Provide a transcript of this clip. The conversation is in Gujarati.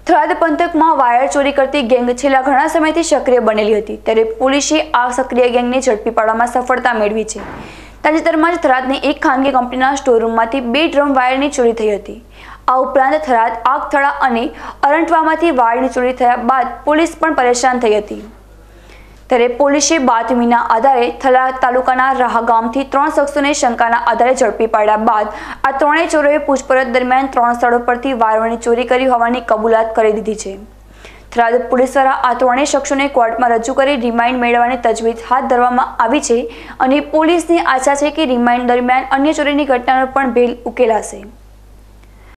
થરાદ પંથકમાં વાયર ચોરી કરતી ગેંગ છેલ્લા ઘણા સમયથી સક્રિય બનેલી હતી, ત્યારે પોલીસે આ સક્રિય ગેંગને ઝડપી પાડવામાં સફળતા મેળવી છે। તાજેતરમાં જ થરાદની એક ખાનગી કંપનીના સ્ટોરરૂમમાંથી 2 ડ્રમ વાયરની ચોરી થઈ હતી। આ ઉપરાંત થરાદ, આગથળા અને અરંટવામાંથી વાયરની ચોરી થયા બાદ પોલીસ પણ પરેશાન થઈ હતી। ત્યારે પોલીસે બાતમીના આધારે થરાદ તાલુકાના રાહા ગામથી 3 શખ્સોને શંકાના આધારે ઝડપી પાડ્યા બાદ આ ત્રણેય ચોરોએ પૂછપરછ દરમિયાન 3 સ્થળો પરથી વાયરોની ચોરી કરી હોવાની કબૂલાત કરી દીધી છે। થરાદ પોલીસ દ્વારા આ ત્રણેય શખ્સોને કોર્ટમાં રજૂ કરી રિમાન્ડ મેળવવાની તજવીજ હાથ ધરવામાં આવી છે અને પોલીસની આશા છે કે રિમાન્ડ દરમિયાન અન્ય ચોરીની ઘટનાનો પણ ભેદ ઉકેલાશે।